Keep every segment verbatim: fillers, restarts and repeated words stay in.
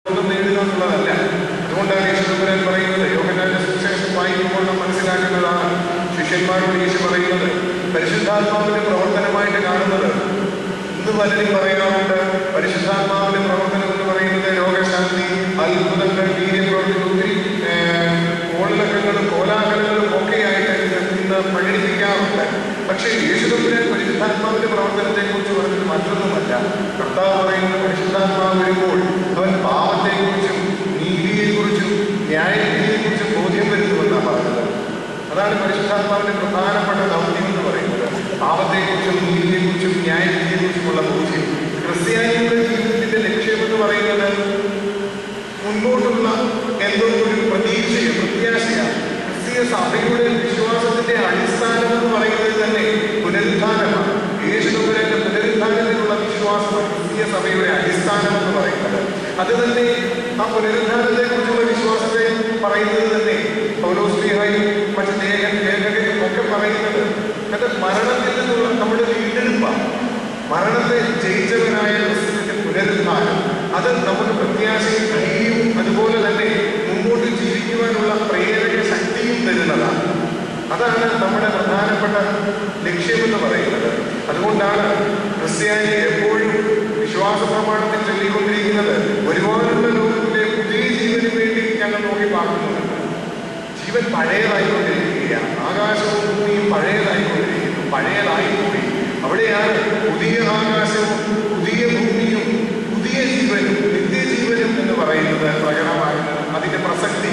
നേടുക എന്നുള്ളതല്ല. അതുകൊണ്ടാണ് യേശുദമ്പുരാൻ പറയുന്നത്, യോഹന്നാന്റെ സുവിശേഷം വായിക്കുമ്പോൾ നാം മനസ്സിലാക്കുന്നതാണ്, ശിഷ്യന്മാരോട് യേശു പറയുന്നത് പരിശുദ്ധാത്മാവിന്റെ പ്രവർത്തനമായിട്ട് കാണുന്നത്. ഇന്ന് പലരും പറയാറുണ്ട് പരിശുദ്ധാത്മാവിന്റെ പ്രവർത്തനം എന്ന് പറയുന്നത് രോഗശാന്തി, അത്ഭുതങ്ങൾ, വീര്യപ്രവൃത്തി, ഒത്തിരി കോളിളക്കങ്ങളും കോലാഹലങ്ങളും ഒക്കെയായിട്ട് ഇന്ന് പ്രകടിപ്പിക്കാറുണ്ട്. പക്ഷേ യേശുദമ്പുരാൻ പരിശുദ്ധാത്മാവിന്റെ പ്രവർത്തനത്തെ കുറിച്ച് പറഞ്ഞത് മറ്റൊന്നുമല്ല. കർത്താവ് പറയുന്നത് പരിശുദ്ധാത്മാവ് വരുമ്പോൾ അവൻ പാപത്തെക്കുറിച്ചും നീതിയെക്കുറിച്ചും ന്യായവിധിയെക്കുറിച്ചും ബോധ്യം വരുത്തുമെന്നാണ് പറഞ്ഞത്. അതാണ് പരിശുദ്ധാത്മാവിന്റെ പ്രധാനപ്പെട്ട ദൗത്യം എന്ന് പറയുന്നത്, പാപത്തെക്കുറിച്ചും നീതിയെക്കുറിച്ചും ന്യായവിധിയെക്കുറിച്ചുമുള്ള ബോധ്യം. ക്രിസ്ത്യാനികളുടെ ജീവിതത്തിന്റെ ലക്ഷ്യമെന്ന് പറയുന്നത് മുൻപോട്ടുള്ള എന്തോ ഒരു പ്രതീക്ഷയും പ്രത്യാശയാണ്. ക്രിസ്തീയ സഭയുടെ വിശ്വാസത്തിന്റെ അടിസ്ഥാനം എന്ന് പറയുന്നത് തന്നെ പുനരുത്ഥാനമാണ്. യേശുദമ്പുരാന്റെ പുനരുത്ഥാനത്തിലുള്ള വിശ്വാസമാണ് ക്രിസ്തീയ സഭയുടെ അടിസ്ഥാനം എന്ന് പറയുന്നത്. അത് തന്നെ ആ പുനരുത്ഥാനത്തെ കുറിച്ചുള്ള വിശ്വാസത്തെ പറയുന്നത് തന്നെ പൗലോസ്ലീഹായും മറ്റ് ലേഖകരും ഒക്കെ പറയുന്നത് അത് മരണത്തിൽ നിന്നുള്ള നമ്മുടെ വീണ്ടെടുപ്പാണ്. മരണത്തെ ജയിച്ചവനായ ക്രിസ്തുവിന്റെ പുനരുത്ഥാനം അത് നമുക്ക് പ്രത്യാശയും ധൈര്യവും അതുപോലെ തന്നെ മുമ്പോട്ട് ജീവിക്കുവാനുള്ള പ്രേരക ശക്തിയും തരുന്നതാണ്. അതാണ് നമ്മുടെ പ്രധാനപ്പെട്ട ലക്ഷ്യമെന്ന് പറയുന്നത്. അതുകൊണ്ടാണ് ക്രിസ്ത്യാനി എപ്പോഴും വിശ്വാസ പ്രമാണത്തിൽ ചൊല്ലിക്കൊണ്ടിരിക്കുന്നത് ഒരുപാടുള്ള ലോകത്തിലെ പുതിയ ജീവന് വേണ്ടി ഞങ്ങൾ നോക്കി പാർക്കുന്നുണ്ട്. ജീവൻ പഴയതായിക്കൊണ്ടിരിക്കുകയാണ്, ആകാശവും ഭൂമിയും പഴയതായിക്കൊണ്ടിരിക്കുന്നു, പഴയതായിപ്പോയി. അവിടെയാണ് പുതിയ ആകാശവും പുതിയ ഭൂമിയും പുതിയ ജീവനും നിത്യജീവനും എന്ന് പറയുന്നത് പ്രകടമാകുന്നത്. അതിന്റെ പ്രസക്തി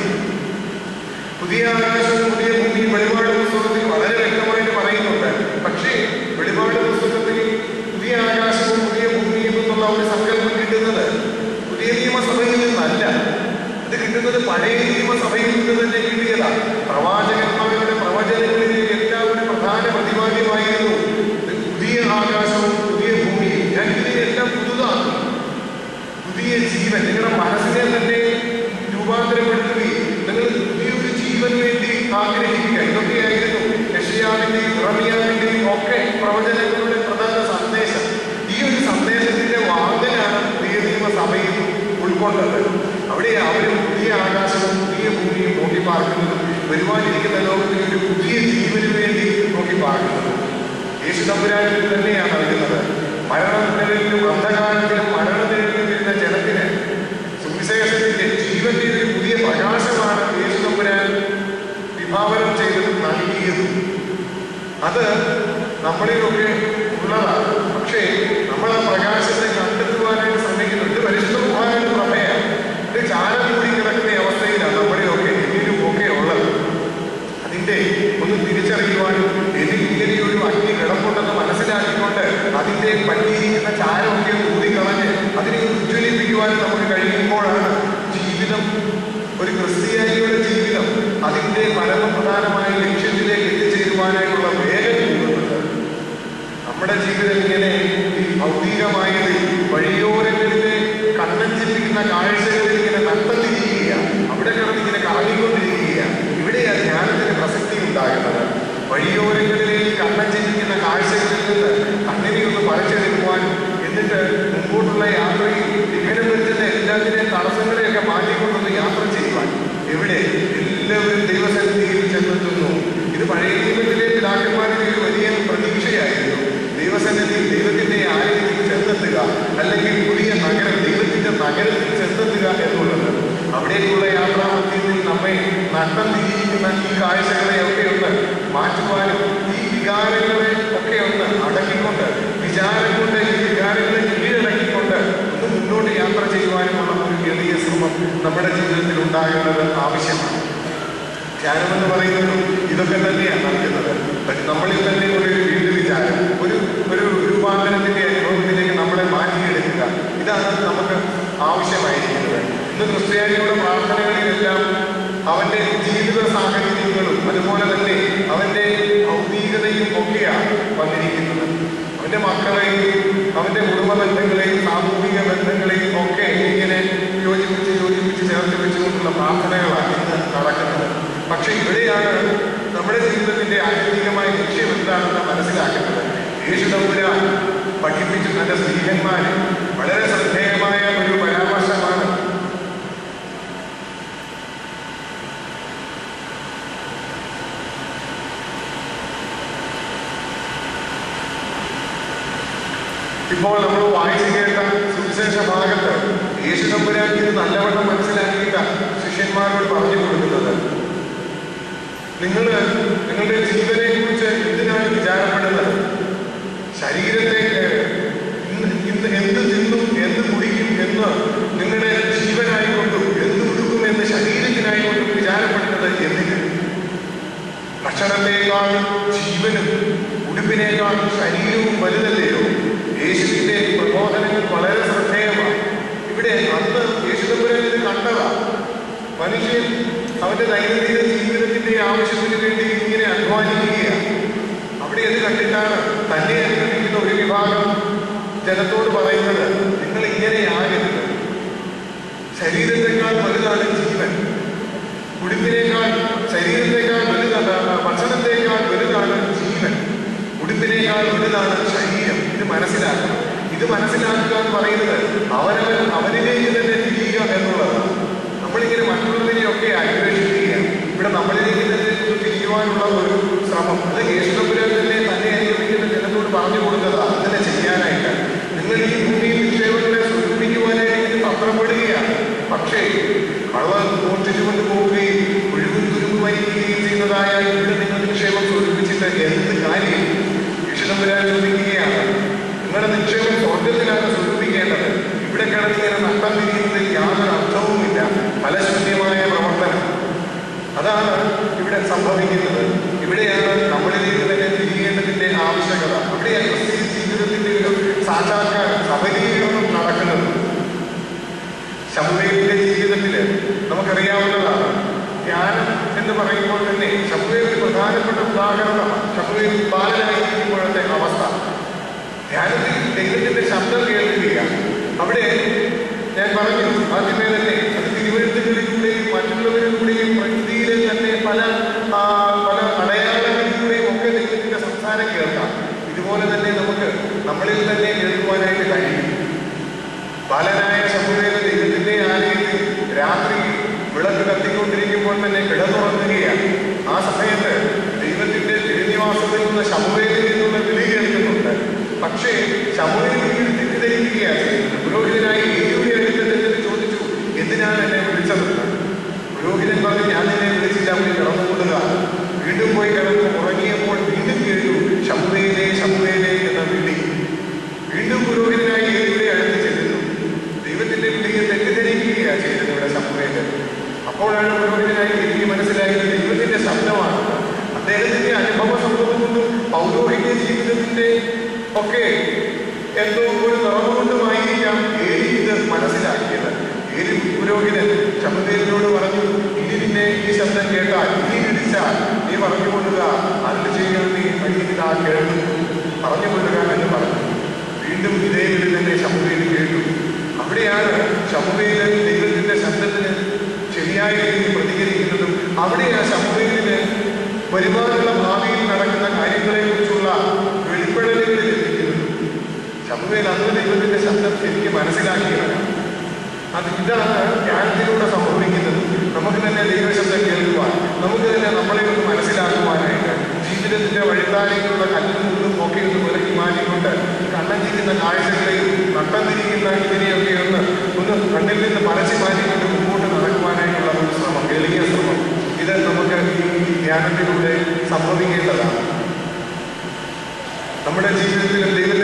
പുതിയ ആകാശവും പുതിയ ഭൂമിയും വെളിപാട് പുസ്തകത്തിൽ വളരെ വ്യക്തമായിട്ട് പറയുന്നുണ്ട്. പക്ഷേ വെളിപാട് പുസ്തകത്തിൽ പുതിയ ആകാശവും പുതിയ ഭൂമിയും എന്നുള്ള ഒരു സങ്കല്പം കിട്ടുന്നത് പുതിയ നിയമസഭയിൽ നിന്നല്ല. ഇത് കിട്ടുന്നത് പഴയ നിയമസഭയിൽ നിന്ന് തന്നെ കിട്ടിയതാണ്. പ്രവാചകന്മാരുടെ പ്രവചനങ്ങളിലെ എല്ലാം ഒരു പ്രധാന പ്രതിപാദ്യമായിരുന്നു പുതിയ ആകാശവും പുതിയ ഭൂമിയും. ഞാൻ ഇതിനെല്ലാം പുതുതാക്കും, പുതിയ ജീവൻ നിങ്ങളുടെ മനസ്സിനെ തന്നെ രൂപാന്തരപ്പെടുത്തുകയും നിങ്ങൾ പുതിയൊരു ജീവൻ വേണ്ടി ആഗ്രഹിക്കുക. ഇതൊക്കെയായിരുന്നു യെശയ്യാവിന്റെയും ഇറമിയാവിന്റെയും ഒക്കെ പ്രവചനങ്ങളുടെ പ്രധാന സന്ദേശം. ഈ ഒരു സന്ദേശത്തിന്റെ വാതിലാണ് പുതിയ നിയമസഭയിൽ ഉൾക്കൊണ്ടത്. അവിടെ അവരും പുതിയ ആകാശവും പുതിയ ഭൂമിയും നോക്കി പാർക്കുന്നതും വരുവാനിരിക്കുന്ന ലോകത്തിൽ ഒരു പുതിയ ജീവന് വേണ്ടി നോക്കി പാർക്കുന്നതും യേശുദമ്പുരാനിൽ തന്നെയാണ് നൽകുന്നത്. മരണനിഴലിലും അന്ധകാരത്തിലും മരണനിഴലിലും ഇരുന്ന ജനത്തിന് സുവിശേഷത്തിന്റെ ജീവന്റെ ഒരു പുതിയ പ്രകാശമാണ് യേശുദമ്പുരാൻ വിഭാവനം ചെയ്തതും നൽകിയതും. അത് നമ്മളിലൊക്കെ ഉള്ളതാണ്. പക്ഷേ നമ്മൾ ആ പ്രകാശത്തെ കണ്ടെത്തുവാനായിട്ട് ശ്രമിക്കുന്നുണ്ട്. പരിശുദ്ധ കുർബാനയുടെ പ്രമേയം ഇത് ചാരം കൂടി കിടക്കുന്ന അവസ്ഥയിലാണ് നമ്മളിലൊക്കെ എന്നിലും ഒക്കെ ഉള്ളത്. അതിന്റെ ഒന്ന് തിരിച്ചറിയുവാനും എന്നിൽ ഇങ്ങനെയൊരു അഗ്നി കിടപ്പുണ്ടെന്ന് മനസ്സിലാക്കിക്കൊണ്ട് അതിന്റെ പറ്റിയിരിക്കുന്ന ചാരമൊക്കെ ഊതിക്കളഞ്ഞ് അതിനെ ഉജ്ജ്വലിപ്പിക്കുവാനും നമുക്ക് കഴിയുമ്പോഴാണ് ജീവിതം, ഒരു ക്രിസ്ത്യാനിയുടെ ജീവിതം അതിന്റെ പരമപ്രധാനമായ ലക്ഷ്യത്തിലേക്ക് എത്തിച്ചേരുവാനായിട്ടുള്ള വേഗം കൂടുന്നത്. നമ്മുടെ ജീവിതം ഇങ്ങനെ ഈ ഭൗതികമായത് വഴിയോരങ്ങളിലെ കണ്ണഞ്ചിപ്പിക്കുന്ന കാഴ്ചകളിൽ ഇങ്ങനെ നട്ടത്തിരിക്കുകയാണ്, അവിടെ കിടന്ന് ഇങ്ങനെ കറങ്ങിക്കൊണ്ടിരിക്കുകയാണ്. ഇവിടെയാണ് ധ്യാനത്തിന് പ്രസക്തി ഉണ്ടാകുന്നത്. വഴിയോരങ്ങളിലേക്ക് കണ്ണഞ്ചിപ്പിക്കുന്ന കാഴ്ചകളിൽ നിന്ന് കണ്ണിനെ ഒന്ന് പറിച്ചെടുക്കുവാനും എന്നിട്ട് മുമ്പോട്ടുള്ള യാത്രയിൽ വിഘ്നം വരുത്തുന്ന എല്ലാത്തിനെയും തടസ്സങ്ങളെയൊക്കെ മാറ്റിക്കൊണ്ടൊന്ന് യാത്ര ചെയ്യുവാൻ. എവിടെ എല്ലാവരും ദൈവസന്നിധിയിൽ ചെന്നെത്തുന്നു. ഇത് പഴയ നിയമത്തിലെ പിതാക്കന്മാരുടെ ഒരു വലിയ പ്രതീക്ഷയായിരുന്നു. ദൈവസന്നിധി ദൈവത്തിന്റെ ആലയത്തിൽ ചെന്നെത്തുക, അല്ലെങ്കിൽ പുതിയ നഗരം ദൈവത്തിന്റെ നഗരത്തിൽ ചെന്നെത്തുക എന്നുള്ളത്. അവിടേക്കുള്ള യാത്രാമധ്യത്തിൽ നമ്മെ നട്ടം തിരിയിരിക്കുന്ന ഈ കാഴ്ചകളെയൊക്കെ ഒന്ന് മാറ്റുവാനും ഈ വികാരങ്ങളെ ഒക്കെ ഒന്ന് അടക്കിക്കൊണ്ട് വിചാരം കൊണ്ട് ഈ വികാരങ്ങളെ കീഴടക്കിക്കൊണ്ട് ഒന്ന് മുന്നോട്ട് യാത്ര ചെയ്യുവാനുമുള്ള ഒരു വലിയ ശ്രമം നമ്മുടെ ജീവിതത്തിൽ ഉണ്ടാകേണ്ടത് ആവശ്യമാണ്. ധ്യാനമെന്ന് പറയുന്നതും ഇതൊക്കെ തന്നെയാണ് നൽകുന്നത്. നമ്മളിൽ തന്നെ ഒരു വീണ്ടും വിചാരം, ഒരു ഒരു രൂപാന്തരത്തിന്റെ അനുഭവത്തിലേക്ക് നമ്മളെ മാറ്റിയെടുക്കുക, ഇതാണ് നമുക്ക് ആവശ്യമായിരിക്കുന്നത്. ഇന്ന് ക്രിസ്ത്യാനിയുടെ പ്രാർത്ഥനകളിലെല്ലാം അവന്റെ ജീവിത സാഹചര്യങ്ങളും അതുപോലെ തന്നെ അവന്റെ ഭൗതികതയും ഒക്കെയാണ് വന്നിരിക്കുന്നത്. അവന്റെ മക്കളെയും അവന്റെ കുടുംബ ബന്ധങ്ങളെയും സാമൂഹിക ബന്ധങ്ങളെയും ഒക്കെ ഇങ്ങനെ യോജിപ്പിച്ച് യോജിപ്പിച്ച് ചേർത്ത് വെച്ചുകൊണ്ടുള്ള പ്രാർത്ഥനകളാണ് ഇന്ന് നടക്കുന്നത്. പക്ഷെ ഇവിടെയാണ് നമ്മുടെ ജീവിതത്തിന്റെ ആത്മീയമായ ലക്ഷ്യം എന്താണെന്ന് മനസ്സിലാക്കുന്നത്. യേശുദമ്പുരാൻ പഠിപ്പിച്ചു തന്റെ സ്ത്രീഹന്മാരെ വളരെ ശ്രദ്ധേയമായ ഒരു പരാമർശമാണ് ഇപ്പോൾ നമ്മൾ വായിച്ചു കേട്ട സുവിശേഷ ഭാഗത്ത് യേശു തമ്പുരാൻ ഇത് നല്ലവണ്ണം മനസ്സിലാക്കിയിട്ട് ശിഷ്യന്മാരോട് പറഞ്ഞു കൊടുക്കുന്നത്, നിങ്ങൾ നിങ്ങളുടെ ജീവനെ കുറിച്ച് എന്തിനാണ് വിചാരപ്പെടുന്നത്? ശരീരത്തെ ഇന്ന് എന്ത് തിന്നും എന്ത് കുടിക്കും എന്ന് നിങ്ങളുടെ ജീവനായിക്കൊണ്ടും എന്ത് ഉടുക്കും എന്ന് ശരീരത്തിനായിക്കൊണ്ടും വിചാരപ്പെടുന്നത് എന്തിന്? ഭക്ഷണത്തേക്കാൾ ജീവനും ഉടുപ്പിനേക്കാൾ ശരീരവും വലുതല്ലയോ? യേശുവിന്റെ പ്രബോധനങ്ങൾ വളരെ ശ്രദ്ധേയമാണ്. ഇവിടെ അന്ന് യേശുദമ്പുരാൻ ഇത് കണ്ടതാ. മനുഷ്യൻ അവന്റെ ദൈനംദിന ജീവിതത്തിന്റെ ആവശ്യത്തിന് വേണ്ടി ഇങ്ങനെ അധ്വാനിക്കുകയാണ്. അവിടെ അത് കണ്ടിട്ടാണ് തന്നെ അനുകരിക്കുന്ന ഒരു വിഭാഗം ജനത്തോട് പറയുന്നത്, നിങ്ങൾ ഇങ്ങനെയാകരുത്. ശരീരത്തെക്കാൾ വലുതാണ് ജീവൻ, ഉടുപ്പിനേക്കാൾ ശരീരത്തെക്കാൾ വലുതാണ്, ഭക്ഷണത്തെക്കാൾ വലുതാണ് ജീവൻ, ഉടുപ്പിനേക്കാൾ വലുതാണ് ശരീരം. ഇത് മനസ്സിലാക്കണം. ഇത് മനസ്സിലാക്കുക എന്ന് പറയുന്നത് അവനവൻ അവനിലേക്ക് തന്നെ തിരിയുക എന്നുള്ളതാണ്. നമ്മളിങ്ങനെ മറ്റുള്ളവരെയൊക്കെ അന്വേഷിക്കുകയാണ്. ഇവിടെ നമ്മളിലേക്ക് തന്നെ തിരിയുവാനുള്ള ഒരു ശ്രമം, അത് യേശുദമ്പുരാൻ തന്നെ തന്നെ അനുഭവിക്കുന്ന ജനത്തോട് പറഞ്ഞു കൊടുത്തതാണ്. അങ്ങനെ ചെയ്യാനായിട്ട് നിങ്ങൾ ഈ ഭൂമിയിൽ നിക്ഷേപങ്ങളെ സ്വരൂപിക്കുവാനായിട്ട് തന്ത്രപ്പെടുകയാണ്. പക്ഷേ കള്ളൻ മോഷ്ടിച്ചുകൊണ്ട് പോവുകയും ഒഴിവും തുരുമ്പ് വഹിക്കുകയും ചെയ്യുന്നതായ ഇവിടെ നിങ്ങൾ നിക്ഷേപം സ്വരൂപിച്ചിട്ട് എന്ത് കാര്യം? യേശുദമ്പുരാൻ ചോദിക്കുകയാണ്, നിങ്ങളുടെ നിക്ഷേപം സ്വർഗത്തിലാണ് സ്വരൂപിക്കേണ്ടത്. ഇവിടെ കിടന്നിങ്ങനെ നട്ടം തിരിയുന്നതിൽ യാതൊരു അർത്ഥവുമില്ല. ഫലശൂന്യമായ പ്രവർത്തനം അതാണ് ഇവിടെ സംഭവിക്കുന്നത്. ഇവിടെയാണ് നമ്മളിലേക്ക് തന്നെ തിരികേണ്ടതിന്റെ ആവശ്യകത. അവിടെയാണ് ക്രിസ്തീയ ജീവിതത്തിന്റെ ഒരു സാക്ഷാത്കാരം സബലീകരണം നടക്കുന്നത്. ശമൂവേലിന്റെ ജീവിതത്തിൽ നമുക്കറിയാവുന്നതാണ്. ധ്യാനം എന്ന് പറയുമ്പോൾ തന്നെ ശമൂവേൽ പ്രധാനപ്പെട്ട ഉദാഹരണമാണ്. ശമൂവേൽ ബാലനായിരിക്കുമ്പോഴത്തെ അവസ്ഥ. ധ്യാനത്തിൽ ദൈവത്തിന്റെ ശബ്ദം കേൾക്കുകയാണ്. അവിടെ ഞാൻ പറഞ്ഞു ആദ്യമേ തന്നെ അത് തിരുവഴുത്തുകളിലൂടെയും മറ്റുള്ളവരിലൂടെയും പ്രകൃതിയിലെ തന്നെ പല പല അടയാളങ്ങളിലൂടെയും ഒക്കെ ദൈവത്തിന്റെ സംസാരം കേൾക്കാം. ഇതുപോലെ തന്നെ നമുക്ക് നമ്മളിൽ തന്നെ കേൾക്കുവാനായിട്ട് കഴിയും. ബാലനായ ശമൂവേൽ ദൈവത്തിന്റെ ആലയത്തിൽ രാത്രി വിളക്ക് കത്തിക്കൊണ്ടിരിക്കുമ്പോൾ തന്നെ കിടന്നുറങ്ങുകയാണ്. ആ സമയത്ത് ദൈവത്തിന്റെ തിരുനിവാസത്തിൽ നിന്ന് ശമൂവേലിൽ നിന്നുള്ള വിളി കേൾക്കുന്നുണ്ട്. പക്ഷേ ശമൂവേൽ തെറ്റിദ്ധരിക്കുകയാണ് ചെയ്യുന്നത്. പുരോഹിതനായി ഏലിയുടെ അടുത്ത് ചോദിച്ചു, എന്തിനാണ് എന്നെ വിളിച്ചതെന്ന്. പുരോഹിതൻ പറഞ്ഞു, ഞാൻ എന്നെ വിളിച്ചില്ല, അവിടെ കിടന്നുകൊള്ളുക. വീണ്ടും പോയി കിടന്നു ഉറങ്ങിയപ്പോൾ വീണ്ടും കേട്ടു, ശമൂവേലേ ശമൂവേലേ എന്ന വിളി. വീണ്ടും പുരോഹിതനായി ഏലിയുടെ അടുത്ത് ചെല്ലുന്നു. ദൈവത്തിന്റെ വിളിയെ തെറ്റിദ്ധരിക്കുകയാണ് ചെയ്തത് ഇവിടെ ശമൂവേൽ. അപ്പോഴാണ് പുരോഹിതനായി എനിക്ക് മനസ്സിലായത് ദൈവത്തിന്റെ ശബ്ദമാണ്. അദ്ദേഹത്തിന്റെ അനുഭവ സംഭവം കൊണ്ടും പൗരോഹിക ജീവിതത്തിന്റെ ഒക്കെ എന്തോ ഒരു നിറവുകൊണ്ടുമായിരിക്കാം ഏലി ഇത് മനസ്സിലാക്കിയത്. ഏലി പുരോഹിതൻ ശമൂവേലിനോട് പറഞ്ഞു, ഇനി നിന്നെ ഈ ശബ്ദം കേട്ടാൽ, ഇനി വിളിച്ചാൽ നീ പറഞ്ഞു കൊള്ളുക, അല്ല ചെയ്യുന്നത് നീ കഴിയുന്നില്ല, കേൾക്കുന്നു, പറഞ്ഞു കൊള്ളുക എന്ന് പറഞ്ഞു. വീണ്ടും ഇതേ വിളി തന്നെ ശമൂവേൽ കേട്ടു. അവിടെയാണ് ശമൂവേൽ ദൈവത്തിന്റെ ശബ്ദത്തിന് ശരിയായ രീതിയിൽ പ്രതികരിക്കുന്നതും അവിടെയാണ് ശമൂവേലിന് വരുമാനുള്ള ഭാവിയിൽ നടക്കുന്ന കാര്യങ്ങളെ കുറിച്ചുള്ള വെളിപ്പെടലുകളിൽ എത്തിക്കുന്നത്. ശമൂവേൽ അന്ന് ദൈവത്തിന്റെ ശബ്ദം ശരിക്കും മനസ്സിലാക്കിയവരാണ്. അത് ഇതാണ് ജ്ഞാനത്തിലൂടെ സംഭവിക്കുന്നത്. നമുക്ക് തന്നെ ദൈവശബ്ദം കേൾക്കുവാൻ, നമുക്ക് തന്നെ നമ്മളെ ഒന്ന് മനസ്സിലാക്കുവാനായിട്ട് ജീവിതത്തിന്റെ വഴിത്താരങ്ങളുള്ള കല്ലും മുള്ളും ഒക്കെ ഒന്ന് വിലക്കി മാറ്റിക്കൊണ്ട് കണ്ണഞ്ചിരിക്കുന്ന കാഴ്ചകളെയും നട്ടം തിരിക്കുന്ന ഇതിനെയൊക്കെ ഒന്ന് ഒന്ന് കണ്ണിൽ നിന്ന് മറച്ചു മാറ്റിക്കൊണ്ട് മുമ്പോട്ട് നടക്കുവാനായിട്ടുള്ള ഒരു ശ്രമം, എളിയ ശ്രമം, ഇത് നമുക്ക് ഈ ധ്യാനത്തിലൂടെ സംഭവിക്കേണ്ടതാണ്. നമ്മുടെ ജീവിതത്തിലും ദൈവ